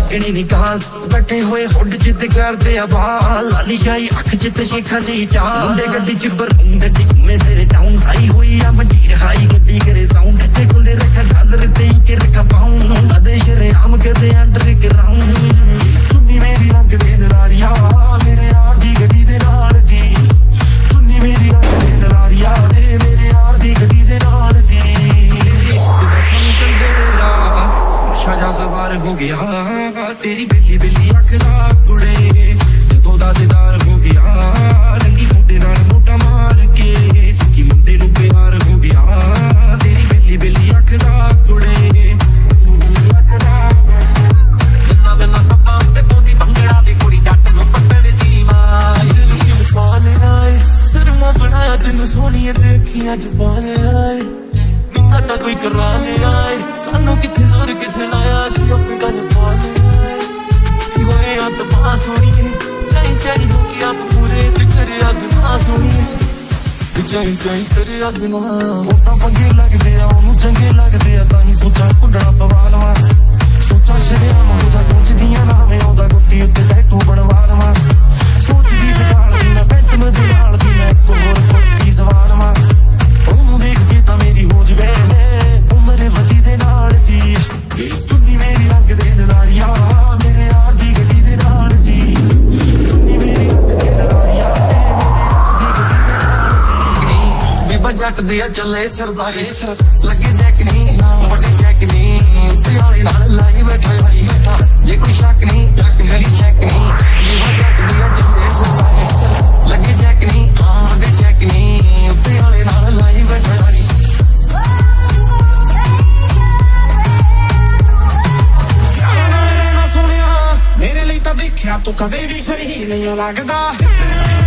ਲੱਗਣੀ ਨੀ ਕਾਲ ਬੈਠੇ ਹੋਏ ਹੁੱਡ ਜਿੱਦ ਕਰਦੇ ਆ ਬਾਲ ਲਾਲੀ ਸ਼ਾਹੀ ਅੱਖ ਜਿੱਤ ਸ਼ੇਖਾਂ ਦੀ ਚਾਲ ਮੁੰਡੇ ਗੱਡੀ ਚ ਬਰੂੰਡ ਡਿੱਮੇ ਤੇਰੇ ਟਾਊਨ ਹਾਈ ਹੋਈ ਆ ਮੰਡੀਰ ਹਾਈ ਗੱਡੀ ਕਰੇ ਸਾਊਂਡ ਇੱਥੇ ਕੁੱਲੇ ਰੱਖਾ ਡਾਲਰ ਤੇ ਕੇ ਰੱਖਾ ਪਾਉਂਡ ਅਦੇ ਸ਼ਰੇਆਮ ਕਦੇ ਅੰਡਰਗਰਾਉਂਡ ਚੁੰਨੀ ਮੇਰੀ ਰੰਗ ਦੇ ਦਲਾਰੀਆ ਮੇਰੇ ਯਾਰ ਦੀ ਗੱਡੀ ਦੇ ਨਾਲ ਦੀ ਚੁੰਨੀ ਮੇਰੀ ਰੰਗ ਦੇ ਦਲਾਰੀਆ ਮੇਰੇ ਯਾਰ ਦੀ ਗੱਡੀ ਦੇ ਨਾਲ ਦੀ शाजा सवार हो गया तेरी बेली बेली अख रात कुड़े जदों दा दीदार हो गया रंगी मुंडे नाल मोटा मार के सच्ची मुंडे नूं प्यार हो गया तेरी बेली बेली अख रात कुड़े बिना बिना पप्पा ते पोंदी भंगड़ा दी कुड़ी जट नूं पट्टण दी मां जफान आए सरमा बनाया तैनूं सोहणिए ते अखियां जफान आए ਸਾਡਾ ਕੋਈ ਕਰਾ ਲਿਆ ਏ ਸਾਨੂੰ ਕਿੱਥੇ ਹੋਰ ਕਿਸੇ ਲਾਇਆ ਸੀ ਆਪੇ ਗੱਲ ਪਾ ਲਿਆ ਏ ਹੋਏ ਅੱਤ ਪਾ ਸੋਣੀਏ ਚਾਈ ਚਾਈ ਹੋ ਕੇ ਆਪ ਪੂਰੇ ਤੇ ਕਰੇ ਅੱਗ ਨਾ ਸੋਣੀਏ ਚਾਈ ਚਾਈ ਕਰੇ ਅੱਗ ਨਾ ਉਹ ਤਾਂ ਪੰਗੇ ਲੱਗਦੇ ਆ ਉਹਨੂੰ ਚੰਗੇ ਲੱਗਦੇ ਆ ਤਾਂ ਹੀ ਸੋਚਾਂ ਕੁੰਡਣਾ ਪਵਾ ਲਵਾਂ ਸੋਚਾਂ ਛੜਿਆ ਮੋਦਾ ਸੋਚਦੀਆਂ ਨਾ ਮੈਂ ਉਹਦਾ ਗੁੱਟੀ ਉੱਤੇ ਟੈਟੂ ਬਣਵਾ ਲਵਾਂ ਸੋਚਦੀ ਫਿਟਾਲ ਦੀ ਮੈਂ ਫੈਂਟਮ ਦੇ ਨਾਲ ਦੀ ਮੈਂ ਇੱਕ ਹੋਰ ਫੁੱਟੀ ਸਵਾਲ ਮਾਂ ਉਹਨੂੰ ਦੇਖ ਕੇ ਤਾਂ ਮੇਰੀ ਹੋ ਜਵੇ ਉਮਰ ਵਧੀ ਦੇ ਨਾਲ ਦੀ ਚੁੰਨੀ ਮੇਰੀ ਰੰਗ ਦੇ ਦਲਾਰੀਆ ਮੇਰੇ ਯਾਰ ਦੀ ਗੱਡੀ ਦੇ ਨਾਲ ਦੀ ਚੁੰਨੀ ਮੇਰੀ ਰੰਗ ਦੇ ਦਲਾਰੀਆ ਮੇਰੇ ਯਾਰ ਦੀ ਗੱਡੀ ਦੇ ਨਾਲ ਦੀ ਬੀਬਾ ਜੱਟ ਦੇ ਚੱਲੇ ਸਰਦਾਰੇ ਲੱਗੇ ਜੈਕ ਨਹੀਂ ਵੱਡੇ ਜੈਕ ਨਹੀਂ ਪਿਆਲੇ ਨਾਲ ਲਾਈ ਬੈਠਾ ਭਾਈ ਬੈਠਾ ਇਹ ਕੋਈ ਸ਼ੱਕ ਨਹੀਂ ਜੱਟ ਮੇਰੀ ਚੈੱਕ ਨਹੀਂ ਬੀਬਾ ਜੱਟ ਦੇ ਚੱਲੇ ਸਰਦਾਰੇ ਲੱਗੇ ਜੈਕ ਨਹੀਂ ਵੱਡੇ ਜੈਕ ਨਹੀਂ ਪਿਆਲੇ ਨਾਲ ਲਾਈ ਬੈਠਾ ਭਾਈ ਮੇਰੇ ਲਈ ਤਾਂ ਦੇਖਿਆ ਤੂੰ ਕਦੇ ਵੀ ਫਰੀ ਨਹੀਂ ਲੱਗਦਾ